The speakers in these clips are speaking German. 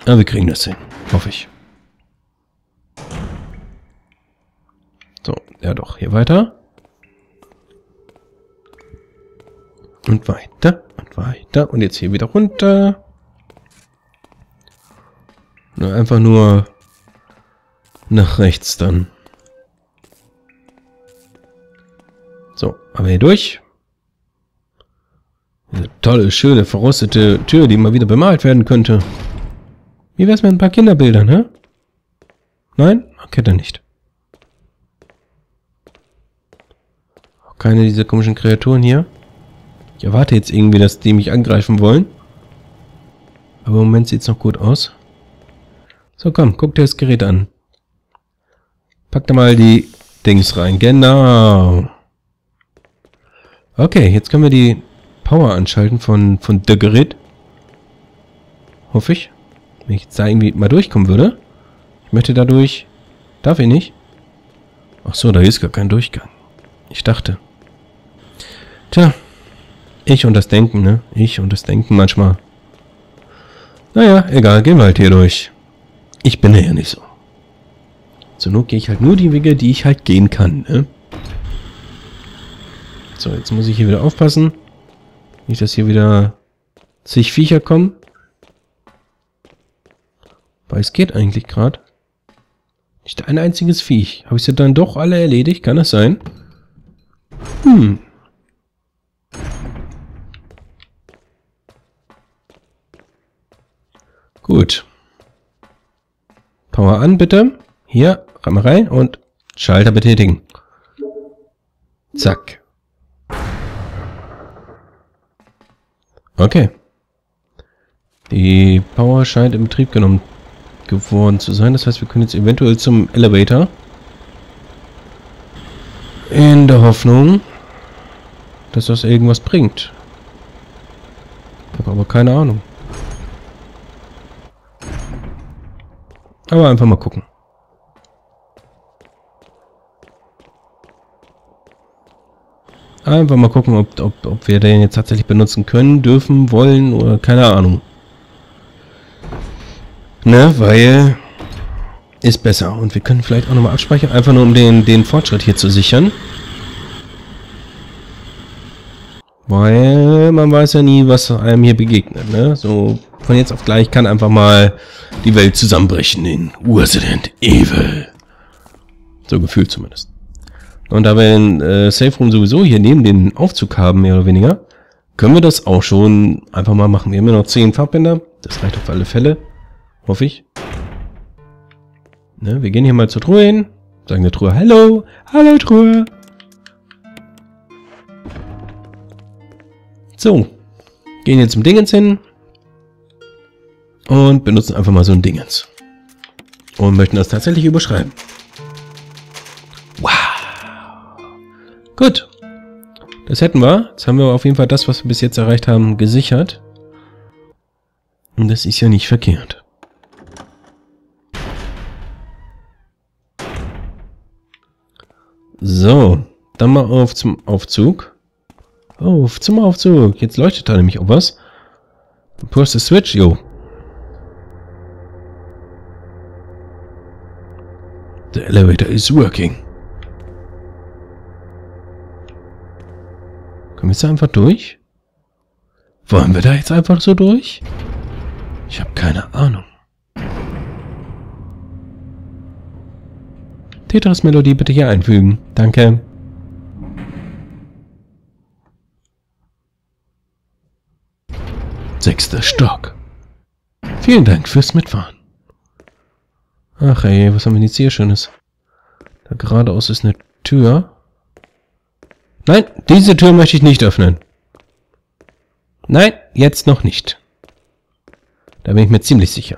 Aber wir kriegen das hin. Hoffe ich. So, ja doch. Hier weiter. Und weiter. Und weiter. Und jetzt hier wieder runter. Einfach nur nach rechts dann. So, aber hier durch. Diese tolle, schöne, verrostete Tür, die mal wieder bemalt werden könnte. Wie wär's mit ein paar Kinderbildern, hä? Nein? Okay, dann nicht. Auch keine dieser komischen Kreaturen hier. Ich erwarte jetzt irgendwie, dass die mich angreifen wollen. Aber im Moment sieht's noch gut aus. So, komm, guck dir das Gerät an. Pack da mal die Dings rein. Genau. Okay, jetzt können wir die Power anschalten von der Gerät. Hoffe ich. Wenn ich jetzt da irgendwie mal durchkommen würde. Ich möchte dadurch... Darf ich nicht? Ach so, da ist gar kein Durchgang. Ich dachte. Tja. Ich und das Denken, ne? Ich und das Denken manchmal. Naja, egal. Gehen wir halt hier durch. Ich bin ja nicht so. Zur Not gehe ich halt nur die Wege, die ich halt gehen kann, ne? So, jetzt muss ich hier wieder aufpassen. Nicht, dass hier wieder zig Viecher kommen. Weil es geht eigentlich gerade. Nicht ein einziges Viech. Habe ich sie dann doch alle erledigt? Kann das sein? Gut. Power an, bitte. Hier, mal rein und Schalter betätigen. Zack. Okay. Die Power scheint in Betrieb genommen geworden zu sein. Das heißt, wir können jetzt eventuell zum Elevator. In der Hoffnung, dass das irgendwas bringt. Ich habe aber keine Ahnung. Aber einfach mal gucken. Einfach mal gucken, ob wir den jetzt tatsächlich benutzen können, dürfen, wollen oder keine Ahnung. Ne, weil ist besser. Und wir können vielleicht auch nochmal abspeichern, einfach nur um den Fortschritt hier zu sichern. Weil man weiß ja nie, was einem hier begegnet, ne? So von jetzt auf gleich kann einfach mal die Welt zusammenbrechen in Resident Evil. So gefühlt zumindest. Und da wir den Safe Room sowieso hier neben den Aufzug haben, mehr oder weniger, können wir das auch schon einfach mal machen. Wir haben ja noch 10 Farbbänder. Das reicht auf alle Fälle. Hoffe ich. Ne, wir gehen hier mal zur Truhe hin. Sagen der Truhe, hallo. Hallo Truhe. So. Gehen jetzt zum Dingens hin. Und benutzen einfach mal so ein Dingens. Und möchten das tatsächlich überschreiben. Wow. Gut. Das hätten wir. Jetzt haben wir auf jeden Fall das, was wir bis jetzt erreicht haben, gesichert. Und das ist ja nicht verkehrt. So. Dann mal auf zum Aufzug. Auf zum Aufzug. Jetzt leuchtet da nämlich auch was. Push the switch, yo. The elevator is working. Kommen wir jetzt einfach durch? Wollen wir da jetzt einfach so durch? Ich habe keine Ahnung. Tetris-Melodie bitte hier einfügen. Danke. Sechster Stock. Vielen Dank fürs Mitfahren. Ach ey, was haben wir jetzt hier Schönes? Da geradeaus ist eine Tür. Nein, diese Tür möchte ich nicht öffnen. Nein, jetzt noch nicht. Da bin ich mir ziemlich sicher.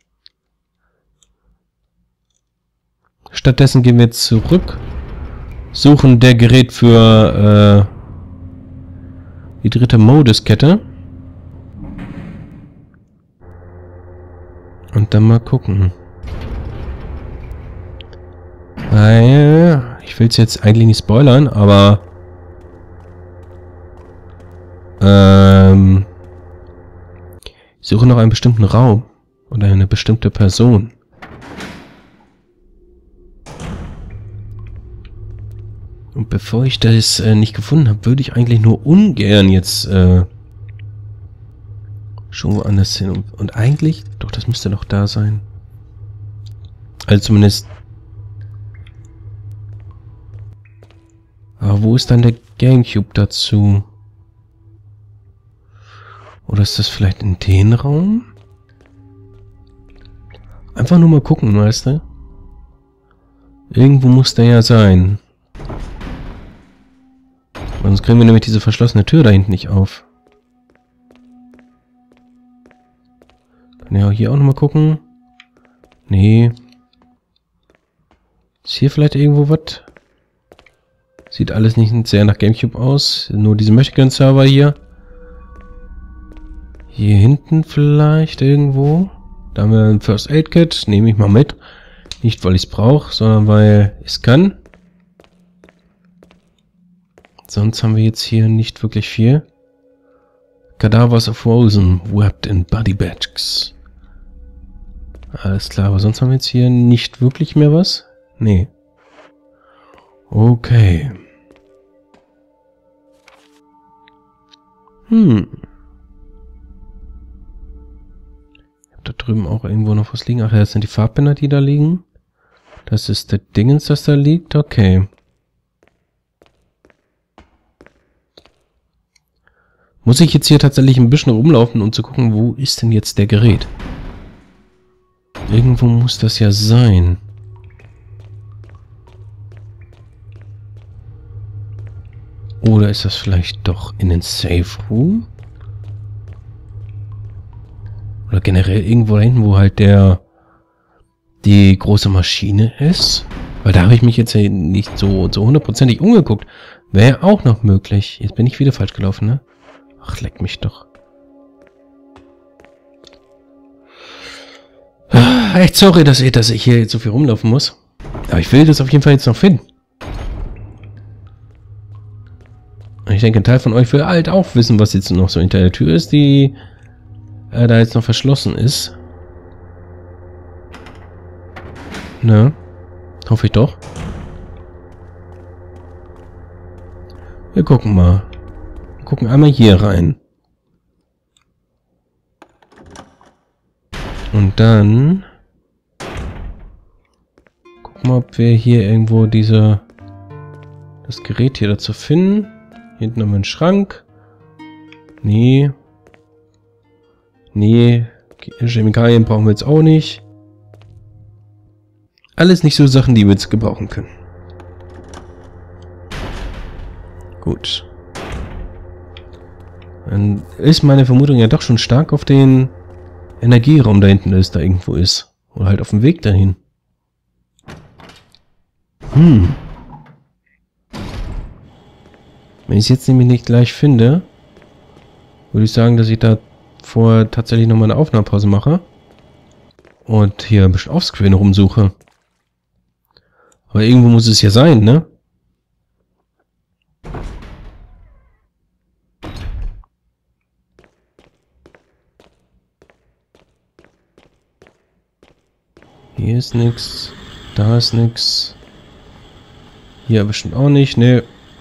Stattdessen gehen wir zurück. Suchen der Gerät für die dritte Modeskette. Und dann mal gucken. Ich will es jetzt eigentlich nicht spoilern, aber ich suche noch einen bestimmten Raum. Oder eine bestimmte Person. Und bevor ich das nicht gefunden habe, würde ich eigentlich nur ungern jetzt schon woanders hin. Und eigentlich, doch, das müsste doch da sein. Also zumindest. Aber wo ist dann der Gamecube dazu? Oder ist das vielleicht in den Raum? Einfach nur mal gucken, weißt du? Irgendwo muss der ja sein. Sonst kriegen wir nämlich diese verschlossene Tür da hinten nicht auf. Kann ja hier auch nochmal gucken. Nee. Ist hier vielleicht irgendwo was? Sieht alles nicht sehr nach Gamecube aus. Nur diese Möchtegern-Server hier. Hier hinten vielleicht irgendwo. Da haben wir ein First Aid Kit. Nehme ich mal mit. Nicht, weil ich es brauche, sondern weil ich es kann. Sonst haben wir jetzt hier nicht wirklich viel. Cadavers of Frozen, wrapped in body bags. Alles klar, aber sonst haben wir jetzt hier nicht wirklich mehr was? Nee. Okay. Ich hab da drüben auch irgendwo noch was liegen. Ach ja, das sind die Farbbänder, die da liegen. Das ist der Dingens, das da liegt. Okay. Muss ich jetzt hier tatsächlich ein bisschen rumlaufen, um zu gucken, wo ist denn jetzt der Gerät? Irgendwo muss das ja sein. Oder ist das vielleicht doch in den Safe Room? Oder generell irgendwo da hinten, wo halt die große Maschine ist? Weil da habe ich mich jetzt ja nicht so hundertprozentig umgeguckt. Wäre auch noch möglich. Jetzt bin ich wieder falsch gelaufen, ne? Ach, leck mich doch. Echt sorry, dass ich hier jetzt so viel rumlaufen muss. Aber ich will das auf jeden Fall jetzt noch finden. Ich denke, ein Teil von euch will halt auch wissen, was jetzt noch so hinter der Tür ist, die da jetzt noch verschlossen ist. Ne? Hoffe ich doch. Wir gucken mal. Wir gucken einmal hier rein. Und dann gucken wir, ob wir hier irgendwo das Gerät hier dazu finden. Hier hinten haben wir einen Schrank. Nee. Nee. Chemikalien brauchen wir jetzt auch nicht. Alles nicht so Sachen, die wir jetzt gebrauchen können. Gut. Dann ist meine Vermutung ja doch schon stark auf den Energieraum da hinten, da irgendwo ist. Oder halt auf dem Weg dahin. Wenn ich es jetzt nämlich nicht gleich finde, würde ich sagen, dass ich da vorher tatsächlich nochmal eine Aufnahmepause mache. Und hier ein bisschen offscreen rumsuche. Aber irgendwo muss es ja sein, ne? Hier ist nix. Da ist nix. Hier bestimmt auch nicht, ne?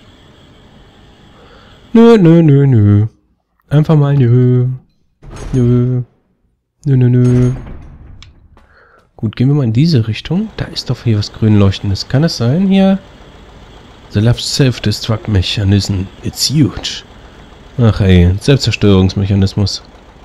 Nö, nö, nö, nö. Einfach mal nö. Nö. Nö, nö, nö. Gut, gehen wir mal in diese Richtung. Da ist doch hier was grün leuchtendes. Kann es sein hier? The left self-destruct mechanism. It's huge. Ach ey, Selbstzerstörungsmechanismus.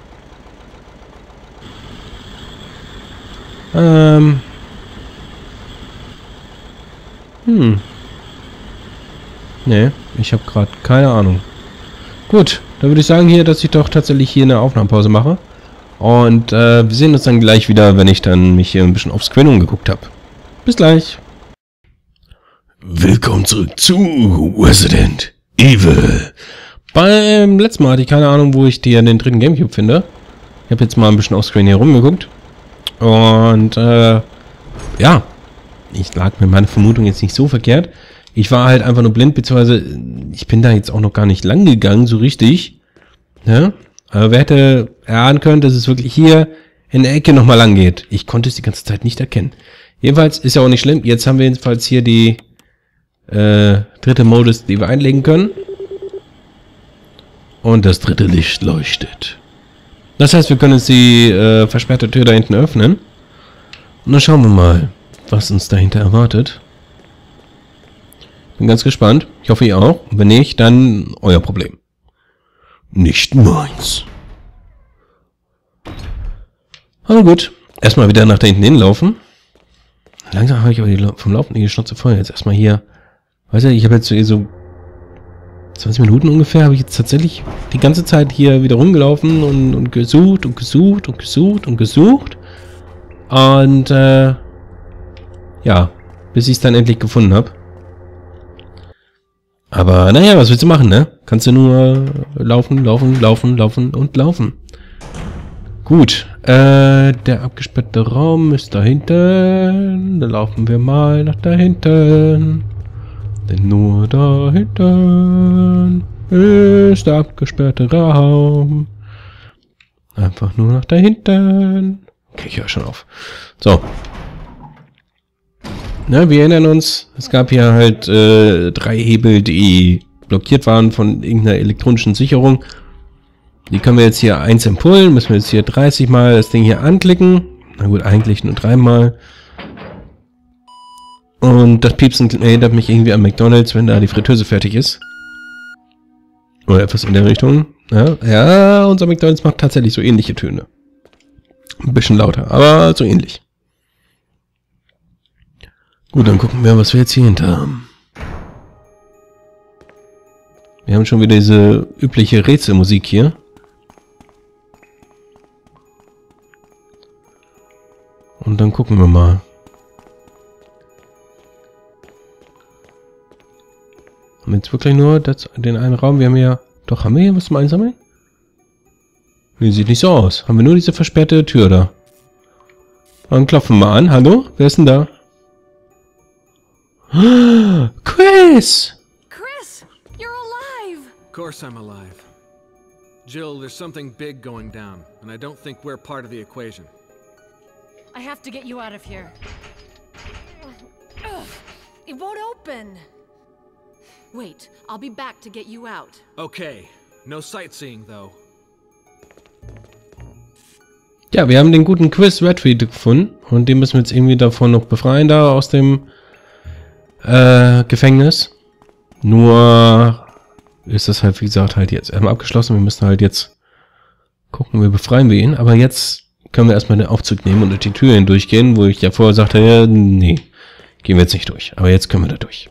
Nee, ich habe gerade keine Ahnung. Gut, dann würde ich sagen hier, dass ich doch tatsächlich hier eine Aufnahmepause mache. Und wir sehen uns dann gleich wieder, wenn ich dann mich hier ein bisschen aufs Screen umgeguckt habe. Bis gleich. Willkommen zurück zu Resident Evil. Beim letzten Mal hatte ich keine Ahnung, wo ich den dritten Gamecube finde. Ich habe jetzt mal ein bisschen aufs Screen hier rumgeguckt. Und ja, ich lag mit meiner Vermutung jetzt nicht so verkehrt. Ich war halt einfach nur blind, beziehungsweise ich bin da jetzt auch noch gar nicht lang gegangen, so richtig. Ja? Aber wer hätte erahnen können, dass es wirklich hier in der Ecke nochmal lang geht. Ich konnte es die ganze Zeit nicht erkennen. Jedenfalls ist ja auch nicht schlimm. Jetzt haben wir jedenfalls hier die dritte Modus, die wir einlegen können. Und das dritte Licht leuchtet. Das heißt, wir können jetzt die versperrte Tür da hinten öffnen. Und dann schauen wir mal, was uns dahinter erwartet. Bin ganz gespannt. Ich hoffe, ihr auch. Und wenn nicht, dann euer Problem. Nicht meins. Aber gut. Erstmal wieder nach da hinten hinlaufen. Langsam habe ich aber vom Laufen die Schnauze voll. Jetzt erstmal hier. Weißt du, ich habe jetzt so 20 Minuten ungefähr, habe ich jetzt tatsächlich die ganze Zeit hier wieder rumgelaufen und gesucht und gesucht und gesucht und gesucht. Und ja, bis ich es dann endlich gefunden habe. Aber naja, was willst du machen, ne? Kannst du nur laufen, laufen, laufen, laufen und laufen. Gut, der abgesperrte Raum ist da hinten. Da laufen wir mal nach da hinten. Denn nur da hinten ist der abgesperrte Raum. Einfach nur nach da hinten. Okay, ich höre schon auf. So. Na, wir erinnern uns, es gab hier halt 3 Hebel, die blockiert waren von irgendeiner elektronischen Sicherung. Die können wir jetzt hier einzeln pullen. Müssen wir jetzt hier 30 Mal das Ding hier anklicken. Na gut, eigentlich nur 3 Mal. Und das Piepsen erinnert mich irgendwie an McDonald's, wenn da die Fritteuse fertig ist. Oder etwas in der Richtung. Ja, ja, unser McDonald's macht tatsächlich so ähnliche Töne. Ein bisschen lauter, aber so ähnlich. Gut, dann gucken wir, was wir jetzt hier hinter haben. Wir haben schon wieder diese übliche Rätselmusik hier. Und dann gucken wir mal. Haben wir jetzt wirklich nur den einen Raum? Wir haben ja... Doch, haben wir hier was zum Einsammeln? Nee, sieht nicht so aus. Haben wir nur diese versperrte Tür da. Dann klopfen wir mal an. Hallo? Wer ist denn da? Chris! Chris, you're alive! Of course I'm alive. Jill, there's something big going down, and I don't think we're part of the equation. I have to get you out of here. Ugh, it won't open. Wait, I'll be back to get you out. Okay, no sightseeing though. Ja, wir haben den guten Chris Redfield gefunden und den müssen wir jetzt irgendwie davon noch befreien, da aus dem Gefängnis. Nur ist das halt, wie gesagt, halt jetzt abgeschlossen. Wir müssen halt jetzt gucken, wie befreien wir ihn. Aber jetzt können wir erstmal den Aufzug nehmen und durch die Tür hindurchgehen, wo ich ja vorher sagte, ja, nee, gehen wir jetzt nicht durch. Aber jetzt können wir da durch.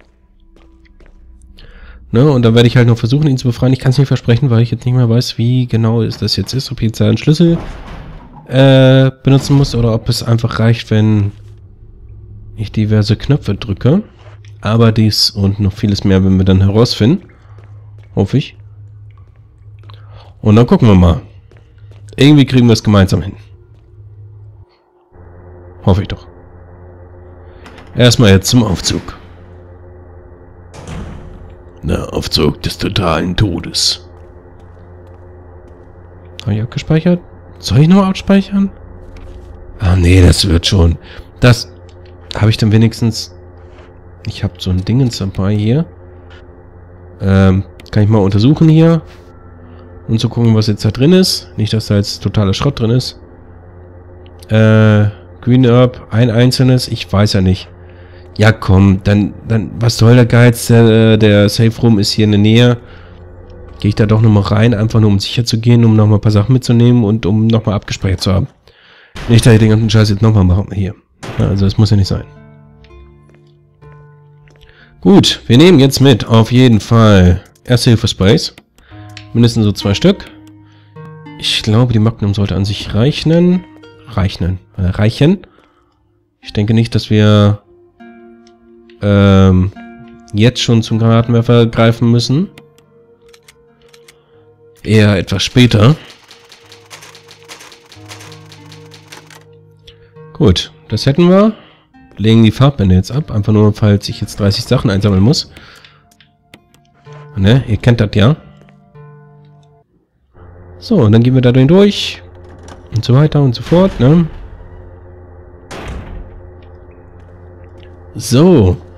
Ne, und dann werde ich halt noch versuchen, ihn zu befreien. Ich kann es nicht versprechen, weil ich jetzt nicht mehr weiß, wie genau es das jetzt ist. Ob ich jetzt einen Schlüssel benutzen muss oder ob es einfach reicht, wenn ich diverse Knöpfe drücke. Aber dies und noch vieles mehr werden wir dann herausfinden. Hoffe ich. Und dann gucken wir mal. Irgendwie kriegen wir es gemeinsam hin. Hoffe ich doch. Erstmal jetzt zum Aufzug. Der Aufzug des totalen Todes. Habe ich abgespeichert? Soll ich noch abspeichern? Ah nee, das wird schon. Das habe ich dann wenigstens... Ich habe so ein Dingens dabei hier. Kann ich mal untersuchen hier. Und zu gucken, was jetzt da drin ist. Nicht, dass da jetzt totaler Schrott drin ist. Green Herb, ein einzelnes. Ich weiß ja nicht. Ja komm, dann was soll der Geiz? Der Safe Room ist hier in der Nähe. Gehe ich da doch nochmal rein. Einfach nur um sicher zu gehen, um nochmal ein paar Sachen mitzunehmen und um nochmal abgespeichert zu haben. Nicht, dass ich den ganzen Scheiß jetzt nochmal mache hier. Ja, also das muss ja nicht sein. Gut, wir nehmen jetzt mit, auf jeden Fall, Erste-Hilfe-Sprays. Mindestens so 2 Stück. Ich glaube, die Magnum sollte an sich reichen. Ich denke nicht, dass wir jetzt schon zum Granatenwerfer greifen müssen. Eher etwas später. Gut, das hätten wir. Legen die Farbbänder jetzt ab. Einfach nur, falls ich jetzt 30 Sachen einsammeln muss. Ne, ihr kennt das ja. So, und dann gehen wir da durch. Und so weiter und so fort, ne? So.